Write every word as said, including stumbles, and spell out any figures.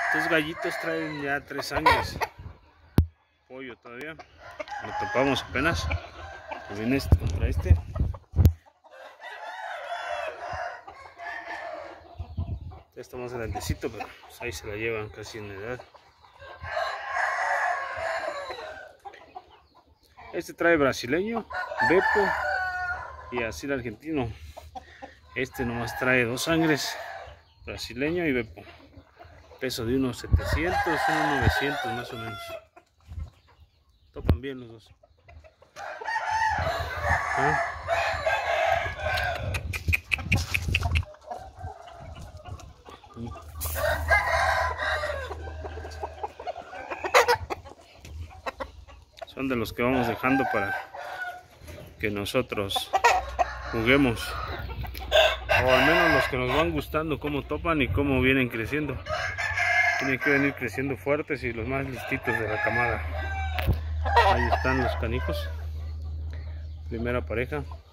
Estos gallitos traen ya tres sangres. Pollo todavía. Lo topamos apenas. Viene este contra este. Ya está más grandecito, pero pues ahí se la llevan casi en edad. Este trae brasileño, Beppo y así el argentino. Este nomás trae dos sangres, brasileño y Beppo. Peso de unos setecientos, unos novecientos más o menos. Topan bien los dos. ¿Ah? Son de los que vamos dejando para que nosotros juguemos, o al menos los que nos van gustando cómo topan y cómo vienen creciendo. Tienen que venir creciendo fuertes y los más listitos de la camada. Ahí están los canijos, primera pareja.